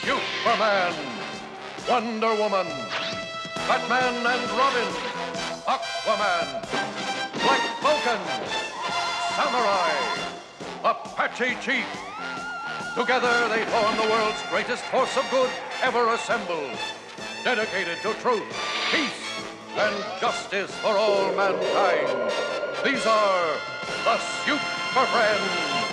Superman, Wonder Woman, Batman and Robin, Aquaman, Black Vulcan, Samurai, Apache Chief. Together they form the world's greatest force of good ever assembled, dedicated to truth, peace, and justice for all mankind. These are the Superfriends.